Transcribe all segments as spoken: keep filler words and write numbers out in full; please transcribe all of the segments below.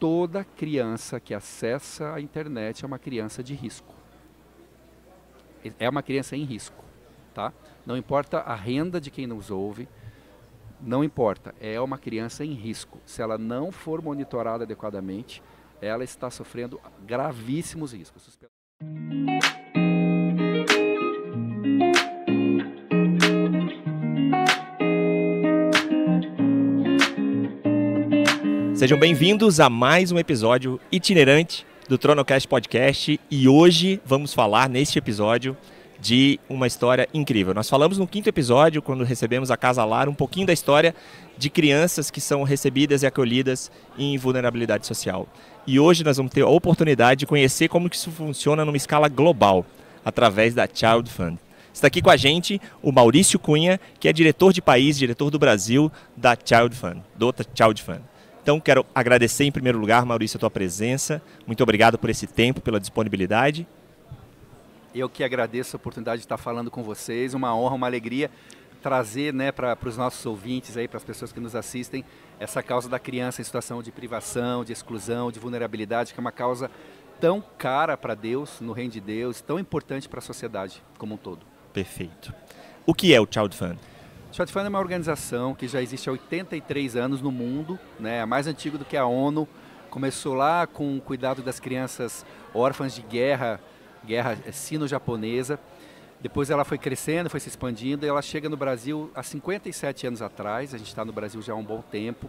toda criança que acessa a internet é uma criança de risco. É uma criança em risco, tá? Não importa a renda de quem nos ouve, não importa, é uma criança em risco. Se ela não for monitorada adequadamente, ela está sofrendo gravíssimos riscos. Sejam bem-vindos a mais um episódio itinerante do Tronocast Podcast e hoje vamos falar neste episódio de uma história incrível. Nós falamos no quinto episódio, quando recebemos a Casa Lar, um pouquinho da história de crianças que são recebidas e acolhidas em vulnerabilidade social. E hoje nós vamos ter a oportunidade de conhecer como que isso funciona numa escala global, através da Child Fund. Está aqui com a gente o Maurício Cunha, que é diretor de país, diretor do Brasil da Child Fund, do Child Fund. Então, quero agradecer em primeiro lugar, Maurício, a tua presença. Muito obrigado por esse tempo, pela disponibilidade. Eu que agradeço a oportunidade de estar falando com vocês. Uma honra, uma alegria trazer, né, para os nossos ouvintes, para as pessoas que nos assistem, essa causa da criança em situação de privação, de exclusão, de vulnerabilidade, que é uma causa tão cara para Deus, no reino de Deus, tão importante para a sociedade como um todo. Perfeito. O que é o Child Fund? O Child Fund é uma organização que já existe há oitenta e três anos no mundo, né, é mais antigo do que a ONU. Começou lá com o cuidado das crianças órfãs de guerra, guerra sino-japonesa. Depois ela foi crescendo, foi se expandindo e ela chega no Brasil há cinquenta e sete anos atrás. A gente está no Brasil já há um bom tempo.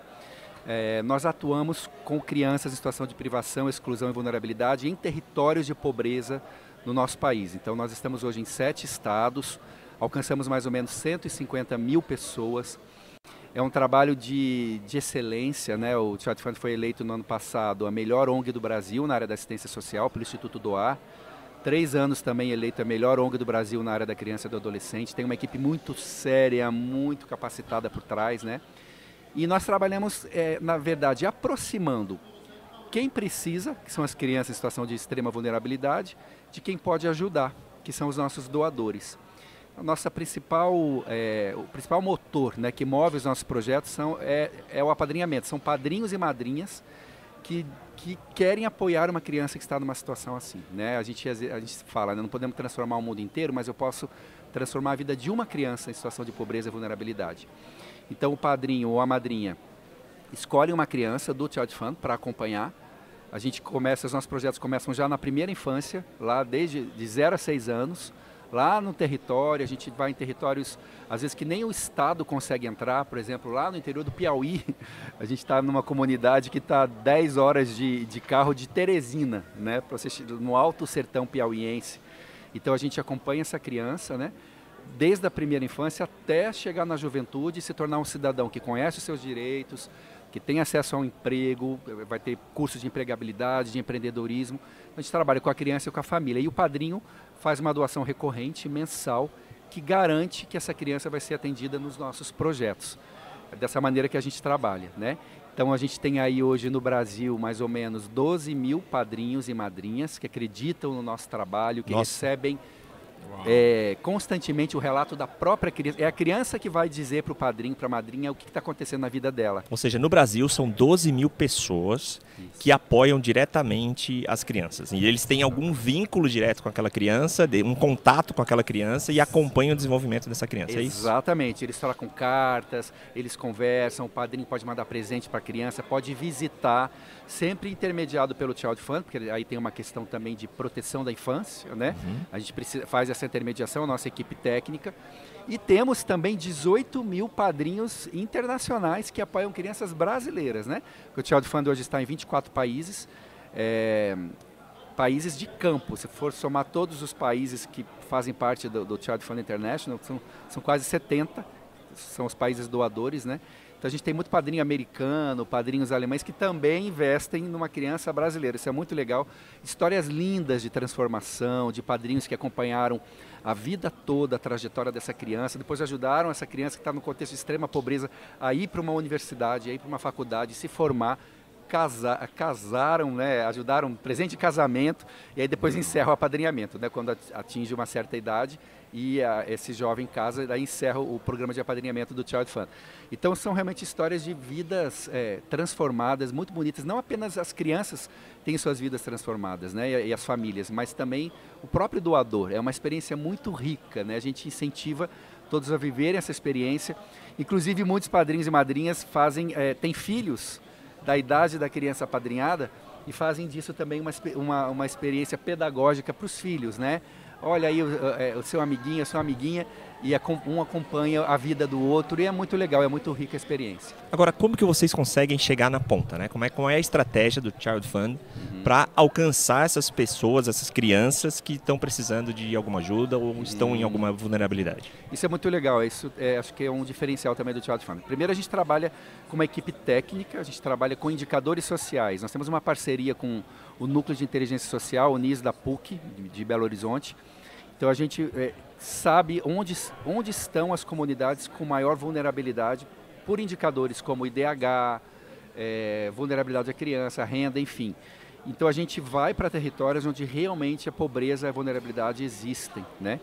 É, nós atuamos com crianças em situação de privação, exclusão e vulnerabilidade em territórios de pobreza no nosso país. Então nós estamos hoje em sete estados. Alcançamos mais ou menos cento e cinquenta mil pessoas. É um trabalho de, de excelência, né? O Child Fund foi eleito no ano passado a melhor O N G do Brasil na área da assistência social pelo Instituto Doar. Três anos também eleito a melhor O N G do Brasil na área da criança e do adolescente. Tem uma equipe muito séria, muito capacitada por trás, né? E nós trabalhamos, é, na verdade, aproximando quem precisa, que são as crianças em situação de extrema vulnerabilidade, de quem pode ajudar, que são os nossos doadores. A nossa principal, é, o principal motor, né, que move os nossos projetos são, é, é o apadrinhamento. São padrinhos e madrinhas que, que querem apoiar uma criança que está numa situação assim. Né? A, gente, a gente fala, né, não podemos transformar o mundo inteiro, mas eu posso transformar a vida de uma criança em situação de pobreza e vulnerabilidade. Então o padrinho ou a madrinha escolhe uma criança do Child Fund para acompanhar. A gente começa, os nossos projetos começam já na primeira infância, lá desde de zero a seis anos. Lá no território, a gente vai em territórios, às vezes, que nem o Estado consegue entrar. Por exemplo, lá no interior do Piauí, a gente está numa comunidade que está dez horas de, de carro de Teresina, né, no alto sertão piauiense. Então a gente acompanha essa criança, né, desde a primeira infância até chegar na juventude e se tornar um cidadão que conhece os seus direitos, que tem acesso ao emprego, vai ter cursos de empregabilidade, de empreendedorismo. A gente trabalha com a criança e com a família. E o padrinho faz uma doação recorrente, mensal, que garante que essa criança vai ser atendida nos nossos projetos. É dessa maneira que a gente trabalha, né? Então a gente tem aí hoje no Brasil mais ou menos doze mil padrinhos e madrinhas que acreditam no nosso trabalho, que Nossa. recebem É, constantemente o relato da própria criança. É a criança que vai dizer para o padrinho, para a madrinha, o que está acontecendo na vida dela. Ou seja, no Brasil são doze mil pessoas Isso. que apoiam diretamente as crianças. E eles têm algum vínculo direto com aquela criança, um contato com aquela criança e acompanham o desenvolvimento dessa criança, é isso? Exatamente. Eles trocam cartas, eles conversam, o padrinho pode mandar presente para a criança, pode visitar, sempre intermediado pelo Child Fund, porque aí tem uma questão também de proteção da infância, né? Uhum. A gente precisa, faz essa intermediação, a nossa equipe técnica. E temos também dezoito mil padrinhos internacionais que apoiam crianças brasileiras, né? O Child Fund hoje está em vinte e quatro países, é, países de campo. Se for somar todos os países que fazem parte do, do Child Fund International, são, são quase setenta, são os países doadores, né? Então a gente tem muito padrinho americano, padrinhos alemães que também investem numa criança brasileira. Isso é muito legal. Histórias lindas de transformação, de padrinhos que acompanharam a vida toda a trajetória dessa criança, depois ajudaram essa criança que está no contexto de extrema pobreza a ir para uma universidade, a ir para uma faculdade, se formar, casar, casaram, né, ajudaram presente de casamento e aí depois encerram o apadrinhamento, né, quando atinge uma certa idade. e a, esse jovem casa, daí encerra o programa de apadrinhamento do Child Fund. Então são realmente histórias de vidas é, transformadas, muito bonitas. Não apenas as crianças têm suas vidas transformadas, né, e, e as famílias, mas também o próprio doador. É uma experiência muito rica, né? A gente incentiva todos a viverem essa experiência. Inclusive muitos padrinhos e madrinhas fazem, é, têm filhos da idade da criança apadrinhada e fazem disso também uma, uma, uma experiência pedagógica para os filhos, né? Olha aí o, o, o seu amiguinho, a sua amiguinha, e a, um acompanha a vida do outro, e é muito legal, é muito rica a experiência. Agora, como que vocês conseguem chegar na ponta, né? Como é, como é a estratégia do Child Fund uhum. para alcançar essas pessoas, essas crianças que estão precisando de alguma ajuda ou uhum. estão em alguma vulnerabilidade? Isso é muito legal, isso é, acho que é um diferencial também do Child Fund. Primeiro, a gente trabalha com uma equipe técnica, a gente trabalha com indicadores sociais. Nós temos uma parceria com o Núcleo de Inteligência Social, o N I S da P U C, de, de Belo Horizonte. Então a gente é, sabe onde, onde estão as comunidades com maior vulnerabilidade por indicadores como I D H, é, vulnerabilidade da criança, renda, enfim. Então a gente vai para territórios onde realmente a pobreza e a vulnerabilidade existem, né?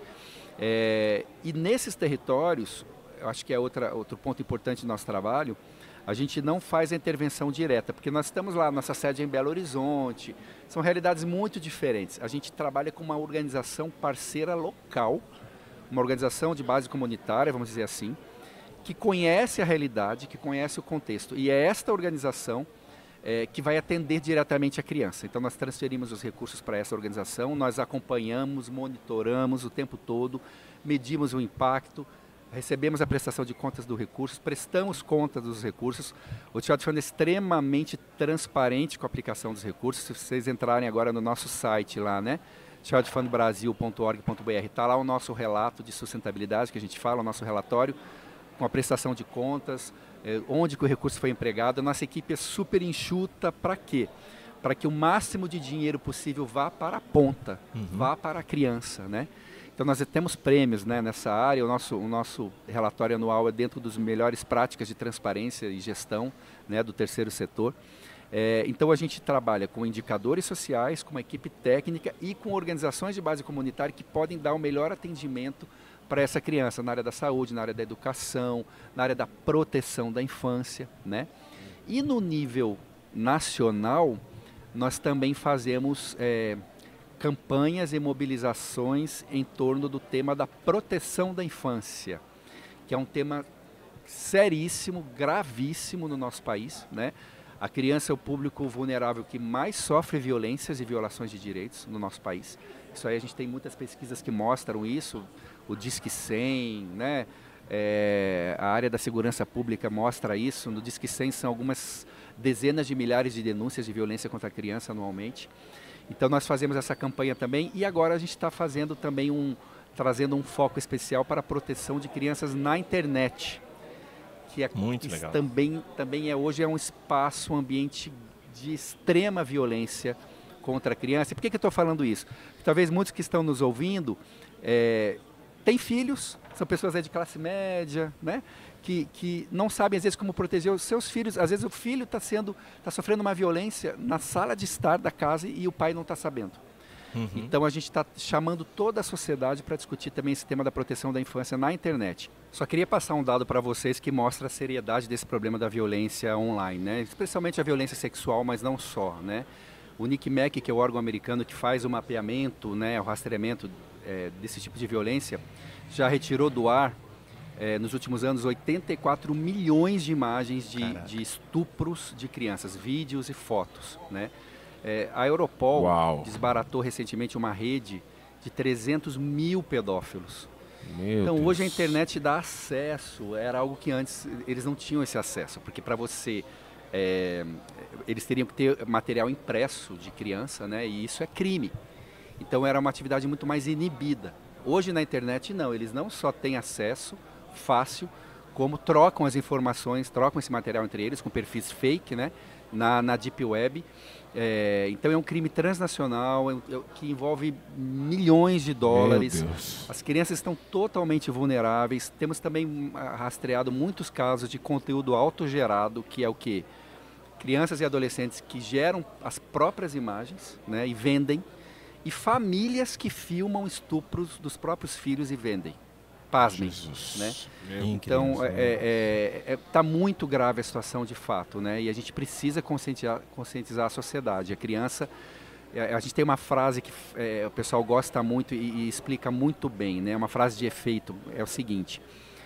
É, e nesses territórios, eu acho que é outra, outro ponto importante do nosso trabalho, a gente não faz a intervenção direta, porque nós estamos lá, nossa sede é em Belo Horizonte, são realidades muito diferentes. A gente trabalha com uma organização parceira local, uma organização de base comunitária, vamos dizer assim, que conhece a realidade, que conhece o contexto. E é esta organização é, que vai atender diretamente a criança. Então nós transferimos os recursos para essa organização, nós acompanhamos, monitoramos o tempo todo, medimos o impacto, recebemos a prestação de contas do recurso, prestamos conta dos recursos. O Child Fund é extremamente transparente com a aplicação dos recursos. Se vocês entrarem agora no nosso site lá, né, child fund brasil ponto org ponto b r, está lá o nosso relato de sustentabilidade que a gente fala, o nosso relatório com a prestação de contas, eh, onde que o recurso foi empregado. A nossa equipe é super enxuta para quê? Para que o máximo de dinheiro possível vá para a ponta, uhum. vá para a criança, né? Então nós temos prêmios, né, nessa área, o nosso, o nosso relatório anual é dentro dos melhores práticas de transparência e gestão, né, do terceiro setor. É, então a gente trabalha com indicadores sociais, com uma equipe técnica e com organizações de base comunitária que podem dar o melhor atendimento para essa criança na área da saúde, na área da educação, na área da proteção da infância, né? E no nível nacional, nós também fazemos é, campanhas e mobilizações em torno do tema da proteção da infância, que é um tema seríssimo, gravíssimo no nosso país, né? A criança é o público vulnerável que mais sofre violências e violações de direitos no nosso país. Isso aí a gente tem muitas pesquisas que mostram isso, o Disque cem, né? É, a área da segurança pública mostra isso, no Disque cem são algumas dezenas de milhares de denúncias de violência contra a criança anualmente. Então nós fazemos essa campanha também e agora a gente está fazendo também um, trazendo um foco especial para a proteção de crianças na internet, que é muito legal. Também, também é hoje é um espaço, um ambiente de extrema violência contra a criança. E por que, que eu estou falando isso? Talvez muitos que estão nos ouvindo é, têm filhos, são pessoas aí de classe média, né? Que, que não sabem às vezes como proteger os seus filhos. Às vezes o filho está sendo, está sofrendo uma violência na sala de estar da casa e o pai não está sabendo. Uhum. Então a gente está chamando toda a sociedade para discutir também esse tema da proteção da infância na internet. Só queria passar um dado para vocês que mostra a seriedade desse problema da violência online, né? Especialmente a violência sexual, mas não só, né? O N I C M E C, que é o órgão americano que faz o mapeamento, né, o rastreamento é, desse tipo de violência, já retirou do ar É, nos últimos anos, oitenta e quatro milhões de imagens de, de estupros de crianças, vídeos e fotos, né? É, a Europol Uau. desbaratou recentemente uma rede de trezentos mil pedófilos. Meu então, Deus. Hoje a internet dá acesso, era algo que antes eles não tinham esse acesso, porque para você, é, eles teriam que ter material impresso de criança, né? E isso é crime. Então, era uma atividade muito mais inibida. Hoje na internet, não, eles não só têm acesso fácil, como trocam as informações, trocam esse material entre eles com perfis fake, né, na, na Deep Web. É, então é um crime transnacional é, é, que envolve milhões de dólares. As crianças estão totalmente vulneráveis. Temos também rastreado muitos casos de conteúdo autogerado, que é o quê? Crianças e adolescentes que geram as próprias imagens, né, e vendem. e famílias que filmam estupros dos próprios filhos e vendem. Pasmem, né? Então, está é, é, é, muito grave a situação de fato, né? E a gente precisa conscientizar, conscientizar a sociedade. A criança, a, a gente tem uma frase que é, o pessoal gosta muito e, e explica muito bem, né? Uma frase de efeito, é o seguinte,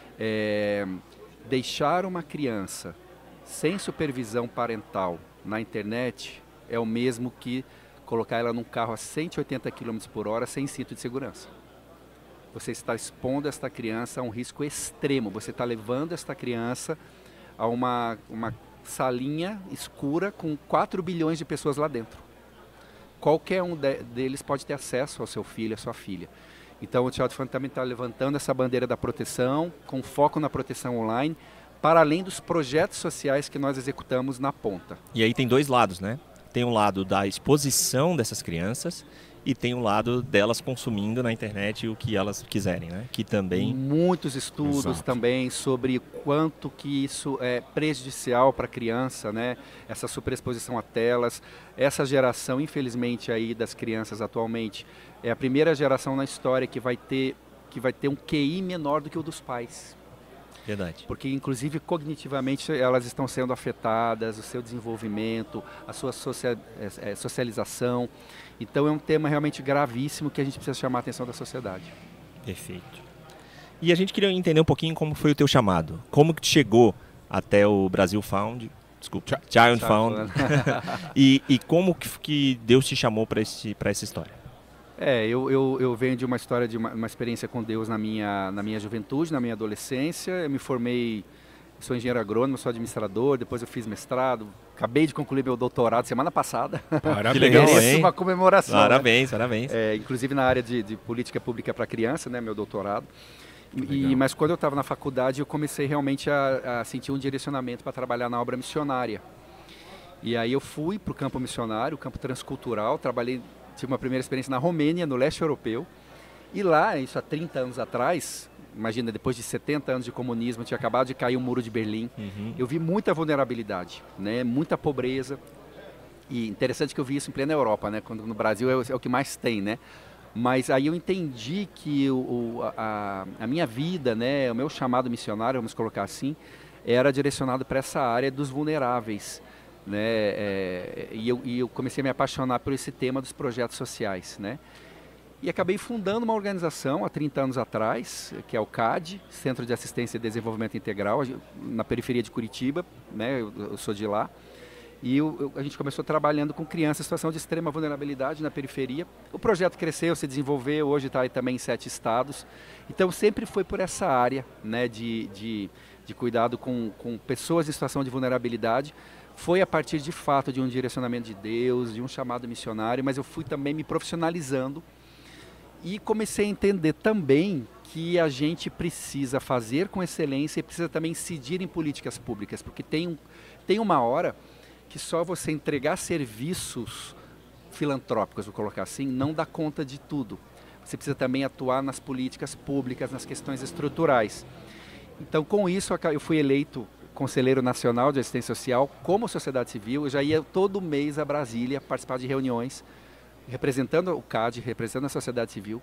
é, deixar uma criança sem supervisão parental na internet é o mesmo que colocar ela num carro a cento e oitenta quilômetros por hora sem cinto de segurança. Você está expondo esta criança a um risco extremo. Você está levando esta criança a uma, uma salinha escura com quatro bilhões de pessoas lá dentro. Qualquer um de, deles pode ter acesso ao seu filho, à sua filha. Então o Child Fund também está levantando essa bandeira da proteção, com foco na proteção online, para além dos projetos sociais que nós executamos na ponta. E aí tem dois lados, né? Tem um lado da exposição dessas crianças e tem um lado delas consumindo na internet o que elas quiserem, né? Que também... Muitos estudos Exato. Também sobre quanto que isso é prejudicial para a criança, né? Essa superexposição a telas. Essa geração, infelizmente, aí das crianças atualmente, é a primeira geração na história que vai ter, que vai ter um Q I menor do que o dos pais. Verdade. Porque, inclusive, cognitivamente elas estão sendo afetadas, o seu desenvolvimento, a sua socia é, socialização. Então, é um tema realmente gravíssimo que a gente precisa chamar a atenção da sociedade. Perfeito. E a gente queria entender um pouquinho como foi o teu chamado. Como que chegou até o Brasil Found, desculpa, Ch Child Found, e, e como que, que Deus te chamou para essa história? É, eu, eu, eu venho de uma história, de uma, uma experiência com Deus na minha, na minha juventude, na minha adolescência. Eu me formei, sou engenheiro agrônomo, sou administrador, depois eu fiz mestrado, acabei de concluir meu doutorado semana passada. Parabéns, que legal, hein? Uma comemoração. Parabéns, né? parabéns. É, inclusive na área de, de política pública para criança, né, meu doutorado. E, mas quando eu estava na faculdade, eu comecei realmente a, a sentir um direcionamento para trabalhar na obra missionária. E aí eu fui para o campo missionário, o campo transcultural, trabalhei... Tive uma primeira experiência na Romênia, no leste europeu. E lá, isso há trinta anos atrás, imagina, depois de setenta anos de comunismo, tinha acabado de cair o muro de Berlim. Uhum. Eu vi muita vulnerabilidade, né? Muita pobreza. E interessante que eu vi isso em plena Europa, né? Quando no Brasil é o, é o que mais tem, né? Mas aí eu entendi que o, a, a minha vida, né? O meu chamado missionário, vamos colocar assim, era direcionado para essa área dos vulneráveis. Né, é, e, eu, e eu comecei a me apaixonar por esse tema dos projetos sociais, né? E acabei fundando uma organização há trinta anos atrás, que é o C A D, Centro de Assistência e Desenvolvimento Integral, na periferia de Curitiba, né? eu, eu sou de lá. E eu, eu, a gente começou trabalhando com crianças em situação de extrema vulnerabilidade na periferia. O projeto cresceu, se desenvolveu, hoje está também em sete estados. Então sempre foi por essa área, né, de, de, de cuidado com, com pessoas em situação de vulnerabilidade. Foi a partir de fato de um direcionamento de Deus, de um chamado missionário, mas eu fui também me profissionalizando e comecei a entender também que a gente precisa fazer com excelência e precisa também incidir em políticas públicas, porque tem, um, tem uma hora que só você entregar serviços filantrópicos, vou colocar assim, não dá conta de tudo. Você precisa também atuar nas políticas públicas, nas questões estruturais. Então, com isso, eu fui eleito Conselheiro Nacional de Assistência Social, como sociedade civil. Eu já ia todo mês a Brasília participar de reuniões, representando o C A D, representando a sociedade civil,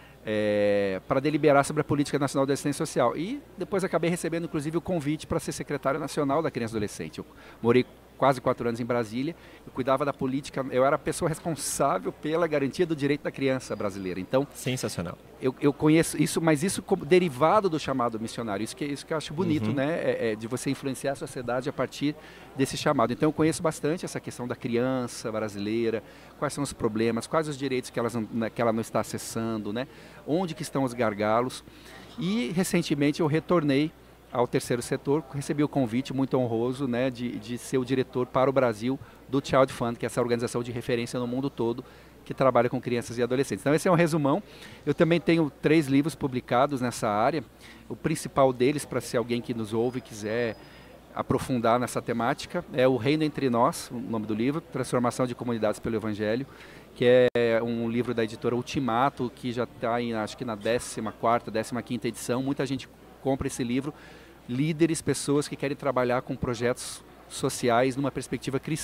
é, para deliberar sobre a Política Nacional de Assistência Social. E depois acabei recebendo, inclusive, o convite para ser secretário nacional da Criança e Adolescente. Eu morei quase quatro anos em Brasília, eu cuidava da política, eu era a pessoa responsável pela garantia do direito da criança brasileira. Então, sensacional. Eu, eu conheço isso, mas isso como derivado do chamado missionário, isso que, isso que eu acho bonito, uhum. né? É, é, de você influenciar a sociedade a partir desse chamado. Então eu conheço bastante essa questão da criança brasileira, quais são os problemas, quais os direitos que, elas não, que ela não está acessando, né? Onde que estão os gargalos. E recentemente eu retornei ao terceiro setor, recebi o convite muito honroso, né, de, de ser o diretor para o Brasil do Child Fund, que é essa organização de referência no mundo todo que trabalha com crianças e adolescentes. Então esse é um resumão. Eu também tenho três livros publicados nessa área. O principal deles, para se alguém que nos ouve quiser aprofundar nessa temática, é O Reino Entre Nós, o nome do livro, Transformação de Comunidades pelo Evangelho, que é um livro da editora Ultimato, que já está em, acho que na décima quarta, décima quinta edição. Muita gente compra esse livro. Líderes, pessoas que querem trabalhar com projetos sociais numa perspectiva cristã.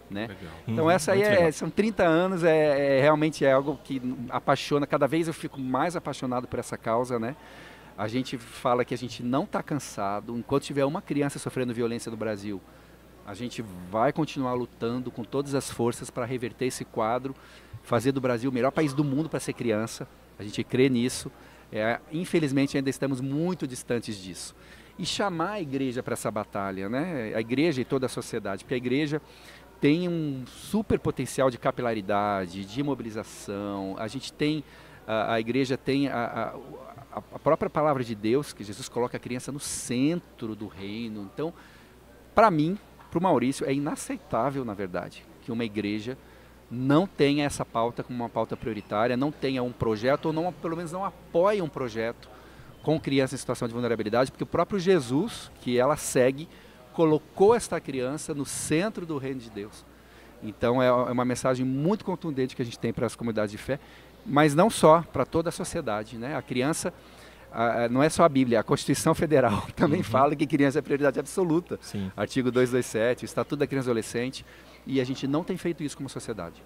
né? Legal. Então Uhum, essa aí muito é, legal. são trinta anos, é, é realmente é algo que apaixona, cada vez eu fico mais apaixonado por essa causa, né? A gente fala que a gente não está cansado, enquanto tiver uma criança sofrendo violência no Brasil, a gente vai continuar lutando com todas as forças para reverter esse quadro, fazer do Brasil o melhor país do mundo para ser criança. A gente crê nisso. É, infelizmente ainda estamos muito distantes disso. E chamar a igreja para essa batalha, né? A igreja e toda a sociedade, porque a igreja tem um super potencial de capilaridade, de mobilização. A gente tem, a, a igreja tem a, a, a própria palavra de Deus, que Jesus coloca a criança no centro do reino. Então, para mim, para o Maurício, é inaceitável, na verdade, que uma igreja não tenha essa pauta como uma pauta prioritária, não tenha um projeto, ou não, pelo menos não apoie um projeto com criança em situação de vulnerabilidade, porque o próprio Jesus, que ela segue, colocou esta criança no centro do reino de Deus. Então é uma mensagem muito contundente que a gente tem para as comunidades de fé, mas não só, para toda a sociedade, né? A criança, a, a, não é só a Bíblia, a Constituição Federal também uhum. fala que criança é prioridade absoluta. Sim. Artigo duzentos e vinte e sete, o Estatuto da Criança e Adolescente, e a gente não tem feito isso como sociedade.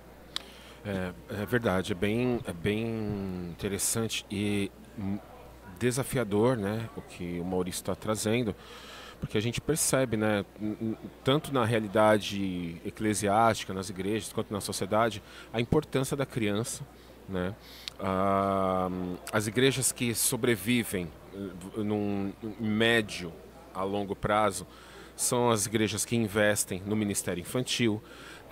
É, é verdade, é bem, é bem interessante e desafiador, né, o que o Maurício está trazendo, porque a gente percebe, né, tanto na realidade eclesiástica, nas igrejas, quanto na sociedade, a importância da criança, né? Ah, as igrejas que sobrevivem num médio a longo prazo são as igrejas que investem no ministério infantil.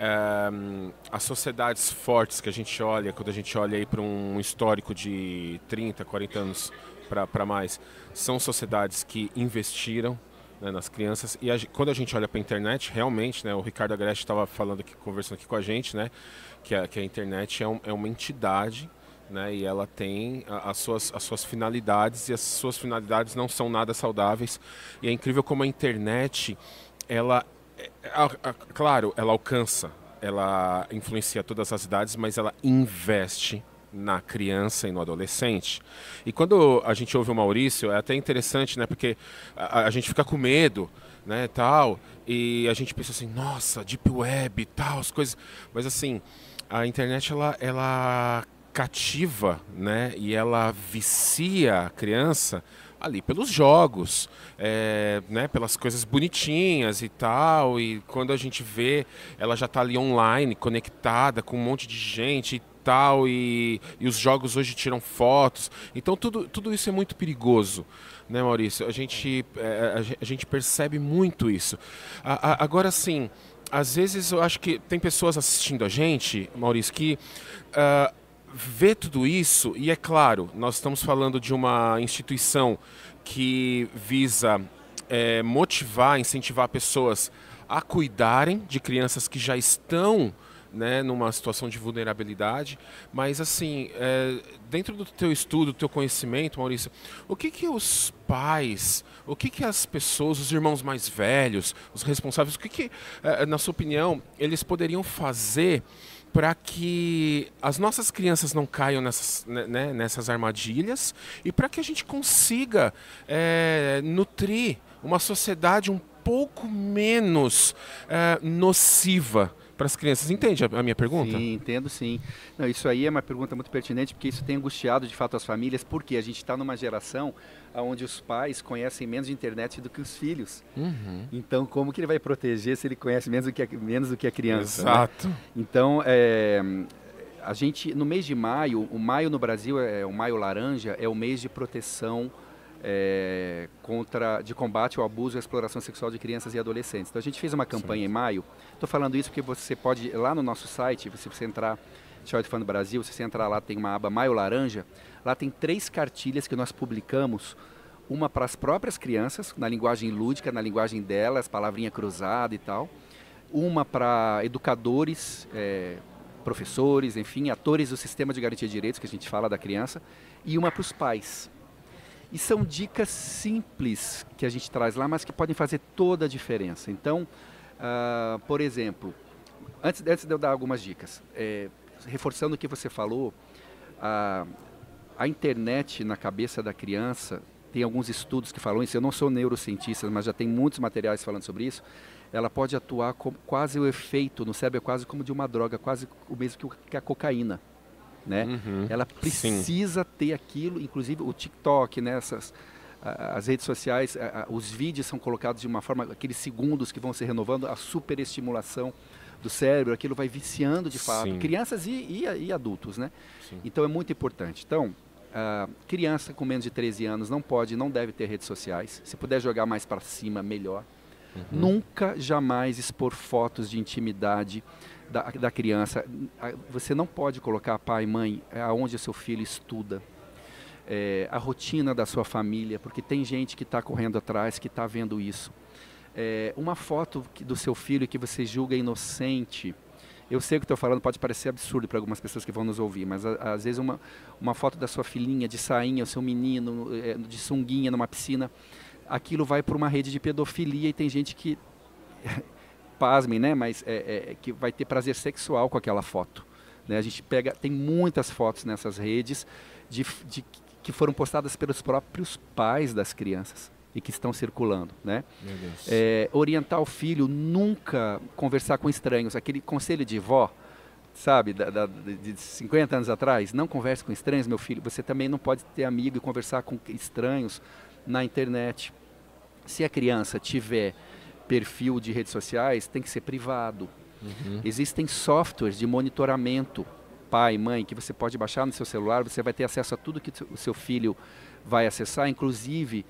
Um, as sociedades fortes que a gente olha, quando a gente olha aí para um histórico de trinta, quarenta anos para mais, são sociedades que investiram, né, nas crianças. E a, quando a gente olha para a internet, realmente, né, o Ricardo Agreste estava falando aqui, conversando aqui com a gente, né, que, a, que a internet é, um, é uma entidade, né, e ela tem a, as, suas, as suas finalidades, e as suas finalidades não são nada saudáveis. E é incrível como a internet, ela, a, a, claro, ela alcança, ela influencia todas as idades, mas ela investe na criança e no adolescente. E quando a gente ouve o Maurício, é até interessante, né, porque a, a gente fica com medo, né, tal, e a gente pensa assim, nossa, Deep Web, tal, as coisas, mas assim, a internet, ela, ela cativa, né, e ela vicia a criança ali pelos jogos, é, né, pelas coisas bonitinhas e tal, e quando a gente vê, ela já está ali online, conectada com um monte de gente e tal, e, e os jogos hoje tiram fotos, então tudo, tudo isso é muito perigoso, né, Maurício? A gente, é, a, a gente percebe muito isso. A, a, agora sim, às vezes eu acho que tem pessoas assistindo a gente, Maurício, que uh, vê tudo isso, e é claro, nós estamos falando de uma instituição que visa é, motivar, incentivar pessoas a cuidarem de crianças que já estão, né, numa situação de vulnerabilidade, mas assim, é, dentro do teu estudo, do teu conhecimento, Maurício, o que que os pais, o que que as pessoas, os irmãos mais velhos, os responsáveis, o que que, é, na sua opinião, eles poderiam fazer para que as nossas crianças não caiam nessas, né, nessas armadilhas e para que a gente consiga é, nutrir uma sociedade um pouco menos é, nociva para as crianças? Entende a minha pergunta? Sim, entendo sim. Não, isso aí é uma pergunta muito pertinente, porque isso tem angustiado de fato as famílias, porque a gente está numa geração onde os pais conhecem menos de internet do que os filhos. Uhum. Então, como que ele vai proteger se ele conhece menos do que a, menos do que a criança? Exato. Né? Então, é, a gente, no mês de maio, o maio no Brasil, é o maio laranja, é o mês de proteção É, contra, de combate ao abuso e à exploração sexual de crianças e adolescentes. Então a gente fez uma campanha certo. Em maio. Estou falando isso porque você pode, lá no nosso site, se você entrar, Child Fund Brasil, se você entrar lá, tem uma aba Maio Laranja, lá tem três cartilhas que nós publicamos, uma para as próprias crianças, na linguagem lúdica, na linguagem delas, palavrinha cruzada e tal, uma para educadores, é, professores, enfim, atores do sistema de garantia de direitos, que a gente fala da criança, e uma para os pais. E são dicas simples que a gente traz lá, mas que podem fazer toda a diferença. Então, uh, por exemplo, antes, antes de eu dar algumas dicas, é, reforçando o que você falou, a, a internet na cabeça da criança, tem alguns estudos que falam isso, eu não sou neurocientista, mas já tem muitos materiais falando sobre isso, ela pode atuar como quase o efeito no cérebro, é quase como de uma droga, quase o mesmo que, o, que a cocaína. Né? Uhum. Ela precisa Sim. ter aquilo, inclusive o TikTok, né? Essas, a, as redes sociais, a, a, os vídeos são colocados de uma forma, aqueles segundos que vão se renovando, a superestimulação do cérebro, aquilo vai viciando de fato, Sim. crianças e, e, e adultos, né? Sim. Então é muito importante. Então, a criança com menos de treze anos não pode, não deve ter redes sociais. Se puder jogar mais para cima, melhor. Uhum. Nunca, jamais expor fotos de intimidade da, da criança. Você não pode colocar pai e mãe aonde o seu filho estuda. É, a rotina da sua família, porque tem gente que está correndo atrás, que está vendo isso. É, uma foto do seu filho que você julga inocente, eu sei o que estou falando, pode parecer absurdo para algumas pessoas que vão nos ouvir, mas a, às vezes uma, uma foto da sua filhinha de sainha, o seu menino é, de sunguinha numa piscina, aquilo vai para uma rede de pedofilia e tem gente que, pasmem, né, mas é, é, que vai ter prazer sexual com aquela foto. Né? A gente pega, tem muitas fotos nessas redes de, de, que foram postadas pelos próprios pais das crianças e que estão circulando, né? Meu Deus. É, orientar o filho, nunca conversar com estranhos, aquele conselho de vó, sabe, da, da, de cinquenta anos atrás, não converse com estranhos, meu filho, você também não pode ter amigo e conversar com estranhos na internet. Se a criança tiver perfil de redes sociais, tem que ser privado. Uhum. Existem softwares de monitoramento, pai, mãe, que você pode baixar no seu celular, você vai ter acesso a tudo que o seu filho vai acessar, inclusive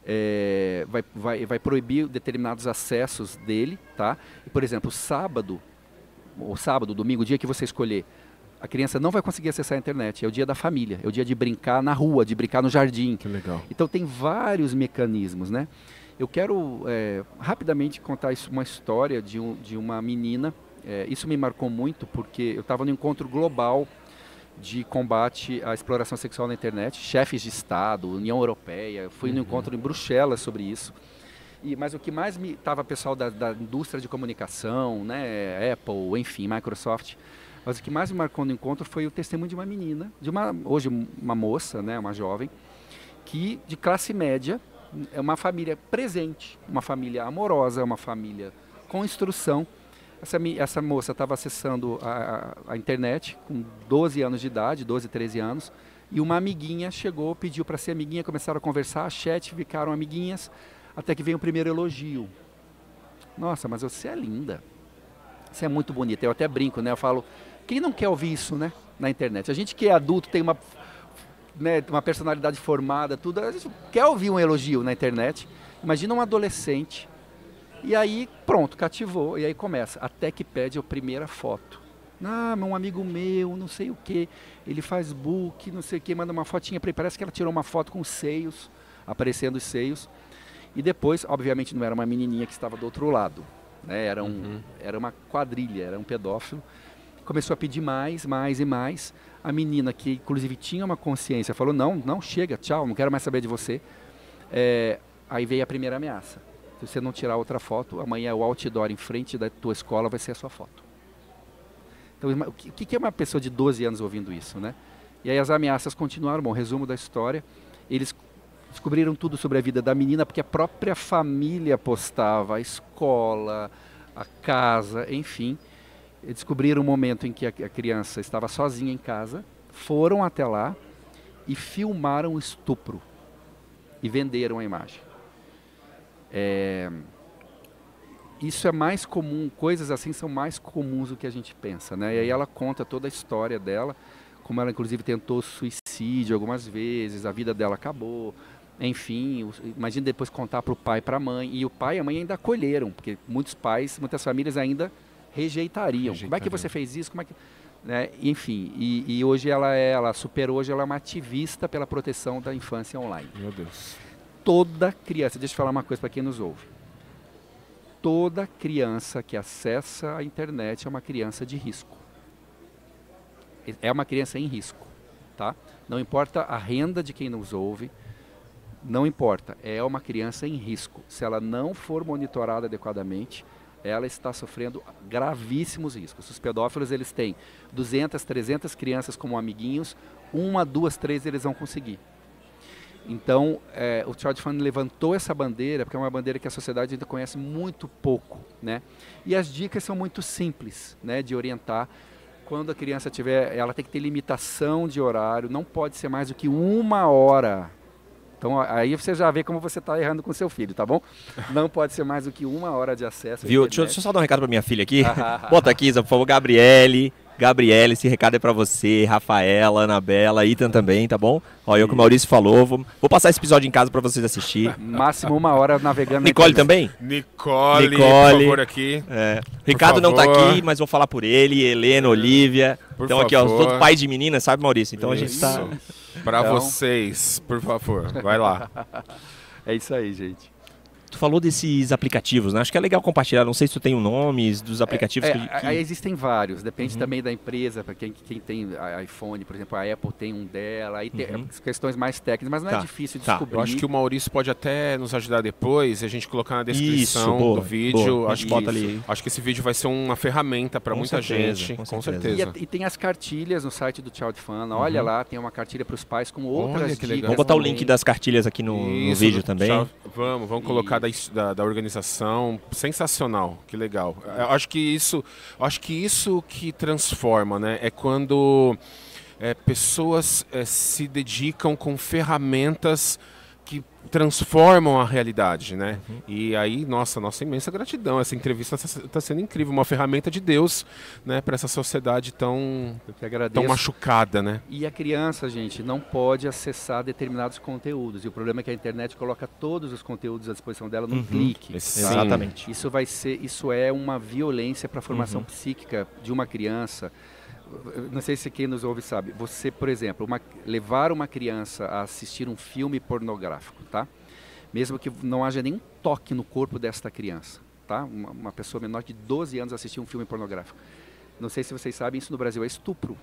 É, vai, vai, vai proibir determinados acessos dele, tá? E, por exemplo, sábado, ou sábado, domingo, o dia que você escolher, a criança não vai conseguir acessar a internet, é o dia da família, é o dia de brincar na rua, de brincar no jardim. Que legal. Então tem vários mecanismos, né? Eu quero é, rapidamente contar isso, uma história de, um, de uma menina, é, isso me marcou muito porque eu estava no encontro global de combate à exploração sexual na internet, chefes de Estado, União Europeia, fui uhum. no encontro em Bruxelas sobre isso. E, mas o que mais me estava pessoal da, da indústria de comunicação, né, Apple, enfim, Microsoft, mas o que mais me marcou no encontro foi o testemunho de uma menina, de uma hoje uma moça, né, uma jovem, que de classe média, é uma família presente, uma família amorosa, uma família com instrução. Essa, essa moça estava acessando a, a, a internet com doze anos de idade, doze, treze anos, e uma amiguinha chegou, pediu para ser amiguinha, começaram a conversar, chat, ficaram amiguinhas, até que veio o primeiro elogio. Nossa, mas você é linda, você é muito bonita. Eu até brinco, né? Eu falo, quem não quer ouvir isso, né? Na internet? A gente que é adulto, tem uma, né, uma personalidade formada, tudo, a gente quer ouvir um elogio na internet. Imagina um adolescente. E aí, pronto, cativou, e aí começa, até que pede a primeira foto. Ah, um amigo meu, não sei o que, ele faz book, não sei o que, manda uma fotinha para ele, parece que ela tirou uma foto com os seios, aparecendo os seios. E depois, obviamente, não era uma menininha que estava do outro lado, né? Era, um, uhum. era uma quadrilha, era um pedófilo. Começou a pedir mais, mais e mais. A menina, que inclusive tinha uma consciência, falou, não, não, chega, tchau, não quero mais saber de você. É, aí veio a primeira ameaça. Se você não tirar outra foto, amanhã o outdoor em frente da tua escola vai ser a sua foto. Então, o que, que é uma pessoa de doze anos ouvindo isso, né? E aí as ameaças continuaram. Bom, resumo da história, eles descobriram tudo sobre a vida da menina, porque a própria família postava, a escola, a casa, enfim. E descobriram o momento em que a, a criança estava sozinha em casa, foram até lá e filmaram o estupro e venderam a imagem. É, isso é mais comum, coisas assim são mais comuns do que a gente pensa, né? E aí ela conta toda a história dela, como ela inclusive tentou suicídio algumas vezes, a vida dela acabou, enfim, imagina depois contar para o pai e para a mãe, e o pai e a mãe ainda acolheram, porque muitos pais, muitas famílias ainda rejeitariam. rejeitariam. Como é que você fez isso? Como é que... Né? Enfim, e, e hoje ela, é, ela superou, hoje ela é uma ativista pela proteção da infância online. Meu Deus. Toda criança, deixa eu falar uma coisa para quem nos ouve, toda criança que acessa a internet é uma criança de risco. É uma criança em risco, tá? Não importa a renda de quem nos ouve, não importa, é uma criança em risco. Se ela não for monitorada adequadamente, ela está sofrendo gravíssimos riscos. Os pedófilos, eles têm duzentas, trezentas crianças como amiguinhos, uma, duas, três eles vão conseguir. Então, é, o Child Fund levantou essa bandeira, porque é uma bandeira que a sociedade ainda conhece muito pouco, né? E as dicas são muito simples, né, de orientar. Quando a criança tiver, ela tem que ter limitação de horário, não pode ser mais do que uma hora. Então, aí você já vê como você está errando com seu filho, tá bom? Não pode ser mais do que uma hora de acesso. Viu? Deixa eu, deixa eu só dar um recado para minha filha aqui. Bota aqui, por favor, Gabriele. Gabriele, esse recado é pra você, Rafaela, Anabela, Ethan também, tá bom? Ó, eu que o Maurício falou, vou, vou passar esse episódio em casa pra vocês assistir. Máximo uma hora navegando. Nicole também? Nicole, Nicole, por favor, aqui. É. Ricardo não tá aqui, mas vou falar por ele, Helena, Olivia. Por então favor. aqui, ó, todo pai de menina, sabe, Maurício? Então Isso. a gente tá... Pra então... vocês, por favor, vai lá. É isso aí, gente. Tu falou desses aplicativos, né? Acho que é legal compartilhar. Não sei se tu tem o nome dos aplicativos. É, que, é, que... Aí existem vários, depende Uhum. também da empresa. Para quem, quem tem iPhone, por exemplo, a Apple tem um dela. Aí tem Uhum. questões mais técnicas, mas não Tá, é difícil tá. descobrir. Eu acho que o Maurício pode até nos ajudar depois, a gente colocar na descrição Isso, boa, do vídeo. boa. Acho, que, Bota ali. acho que esse vídeo vai ser uma ferramenta para Com muita certeza, gente, com com certeza. certeza. E, e tem as cartilhas no site do Child Fund. Olha Uhum. lá, tem uma cartilha para os pais com outras Olha que dicas. legal. Vamos botar o também. link das cartilhas aqui no, no Isso, vídeo também. já- vamos, vamos colocar da, da, da organização. Sensacional, que legal. Eu acho que isso, acho que isso que transforma, né? É quando é, pessoas é, se dedicam com ferramentas que transformam a realidade, né? Uhum. E aí, nossa, nossa imensa gratidão. Essa entrevista está sendo incrível, uma ferramenta de Deus, né, para essa sociedade tão, Eu que agradeço. tão machucada, né? E a criança, gente, não pode acessar determinados conteúdos. E o problema é que a internet coloca todos os conteúdos à disposição dela num Uhum. clique. Sim. tá? Exatamente. Isso vai ser, isso é uma violência para a formação Uhum. psíquica de uma criança. Eu não sei se quem nos ouve sabe. Você, por exemplo, uma, levar uma criança a assistir um filme pornográfico, tá? Mesmo que não haja nenhum toque no corpo desta criança, tá? Uma, uma pessoa menor de doze anos assistir um filme pornográfico. Não sei se vocês sabem, isso no Brasil é estupro.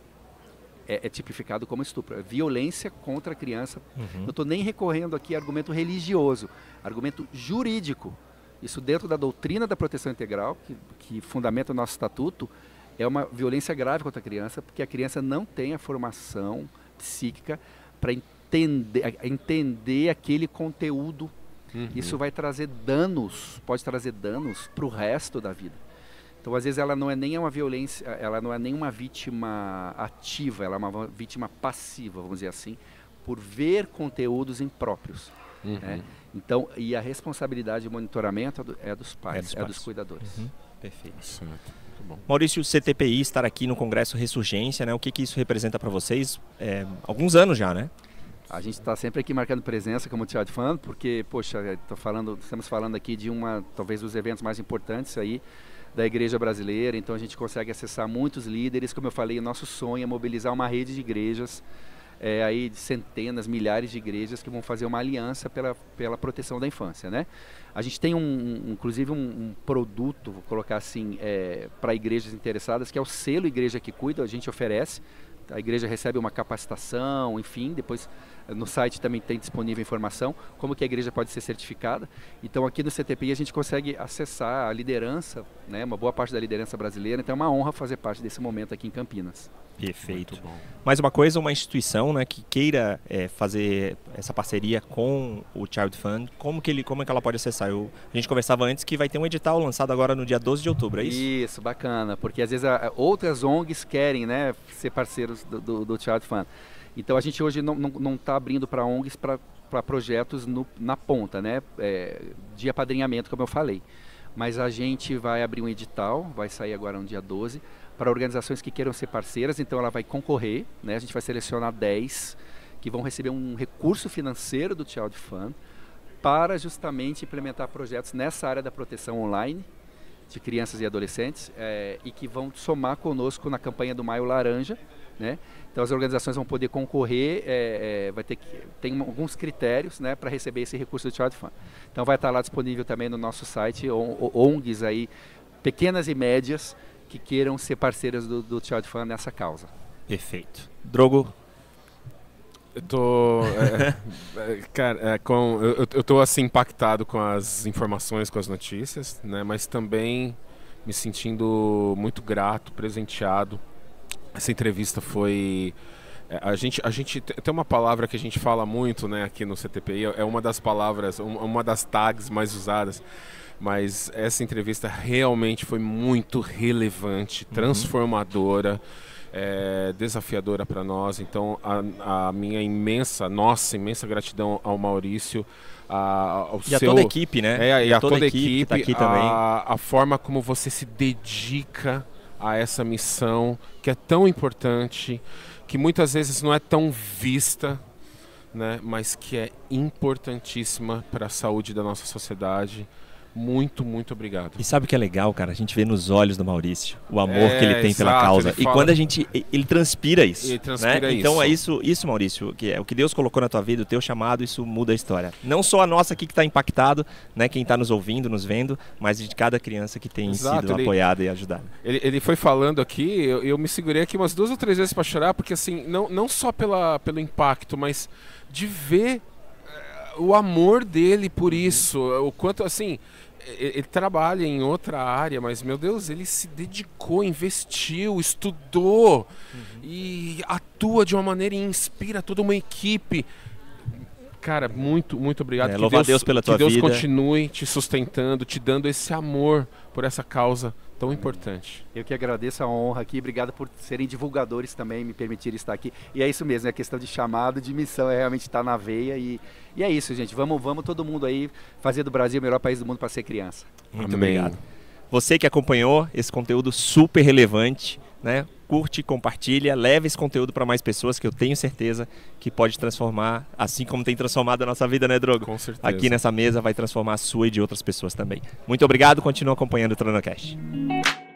É, é tipificado como estupro. É violência contra a criança. Uhum. Não estou nem recorrendo aqui a argumento religioso, argumento jurídico. Isso dentro da doutrina da proteção integral, que, que fundamenta o nosso estatuto, é uma violência grave contra a criança, porque a criança não tem a formação psíquica para entender, entender aquele conteúdo. Uhum. Isso vai trazer danos, pode trazer danos para o resto da vida. Então, às vezes, ela não é nem uma violência, ela não é nem uma vítima ativa, ela é uma vítima passiva, vamos dizer assim, por ver conteúdos impróprios. Uhum. Né? Então, e a responsabilidade de monitoramento é, do, é dos pais, É dos é pais. dos cuidadores. Uhum. Perfeito. Certo. Muito bom. Maurício, o C T P I estar aqui no Congresso Ressurgência, né? O que, que isso representa para vocês? É, alguns anos já, né? A gente está sempre aqui marcando presença como Child Fund, porque, poxa, tô falando, estamos falando aqui de uma, talvez, dos eventos mais importantes aí da Igreja Brasileira, então a gente consegue acessar muitos líderes. Como eu falei, o nosso sonho é mobilizar uma rede de igrejas, é, aí de centenas, milhares de igrejas que vão fazer uma aliança pela, pela proteção da infância, né? A gente tem, um, um, inclusive, um, um produto, vou colocar assim, é, para igrejas interessadas, que é o selo Igreja que Cuida, a gente oferece. A igreja recebe uma capacitação, enfim, depois no site também tem disponível informação como que a igreja pode ser certificada. Então aqui no C T P I a gente consegue acessar a liderança, né, uma boa parte da liderança brasileira, então é uma honra fazer parte desse momento aqui em Campinas. Perfeito. Muito bom. Mais uma coisa, uma instituição, né, que queira é, fazer essa parceria com o Child Fund, como que, ele, como é que ela pode acessar? Eu, a gente conversava antes que vai ter um edital lançado agora no dia doze de outubro, é isso? Isso, bacana, porque às vezes a, a, outras O N Gs querem, né, ser parceiros do, do, do Child Fund. Então a gente hoje não está abrindo para O N Gs para projetos no, na ponta, né, é, de apadrinhamento, como eu falei. Mas a gente vai abrir um edital, vai sair agora no dia doze, para organizações que queiram ser parceiras, então ela vai concorrer, né? A gente vai selecionar dez que vão receber um recurso financeiro do Child Fund para justamente implementar projetos nessa área da proteção online de crianças e adolescentes é, e que vão somar conosco na campanha do Maio Laranja, né? Então as organizações vão poder concorrer, é, é, vai ter que, tem alguns critérios, né, para receber esse recurso do Child Fund. Então vai estar lá disponível também no nosso site, O N Gs aí, pequenas e médias, que queiram ser parceiras do, do Child Fund nessa causa. Perfeito. Drogo? Eu tô, é, é, cara, é, com, eu, eu tô assim impactado com as informações, com as notícias, né? Mas também me sentindo muito grato, presenteado. Essa entrevista foi A gente, a gente tem uma palavra que a gente fala muito, né, aqui no C T P I, é uma das palavras, uma das tags mais usadas, mas essa entrevista realmente foi muito relevante, transformadora, uhum. é, desafiadora para nós. Então a, a minha imensa, nossa imensa gratidão ao Maurício, a, ao e seu, a toda a equipe, né? É, e, e a toda, toda a equipe, equipe tá aqui a, também. a forma como você se dedica a essa missão que é tão importante, que muitas vezes não é tão vista, né, mas que é importantíssima para a saúde da nossa sociedade. Muito, muito obrigado. E sabe o que é legal, cara? A gente vê nos olhos do Maurício o amor é, que ele tem exato, pela causa. E fala... quando a gente... Ele transpira isso. Ele transpira né? isso. Então é isso, isso, Maurício, que é o que Deus colocou na tua vida, o teu chamado, isso muda a história. Não só a nossa aqui que está impactado, né, quem está nos ouvindo, nos vendo, mas de cada criança que tem exato, sido ele, apoiada e ajudada. Ele, ele foi falando aqui, eu, eu me segurei aqui umas duas ou três vezes para chorar, porque assim, não, não só pela, pelo impacto, mas de ver uh, o amor dele por isso, o quanto assim... Ele trabalha em outra área, mas, meu Deus, ele se dedicou, investiu, estudou uhum. e atua de uma maneira e inspira toda uma equipe. Cara, muito, muito obrigado. É, que louva Deus, a Deus pela tua que Deus vida. continue te sustentando, te dando esse amor por essa causa tão importante. Eu que agradeço a honra aqui, obrigado por serem divulgadores também, me permitirem estar aqui. E é isso mesmo, é questão de chamado, de missão, é realmente estar na veia. E, e é isso, gente. Vamos, vamos todo mundo aí fazer do Brasil o melhor país do mundo para ser criança. Muito Amém. Obrigado. Você que acompanhou esse conteúdo super relevante, né? Curte, compartilha, leve esse conteúdo para mais pessoas, que eu tenho certeza que pode transformar, assim como tem transformado a nossa vida, né, Drogo? Com certeza. Aqui nessa mesa vai transformar a sua e de outras pessoas também. Muito obrigado, continua acompanhando o TronoCast.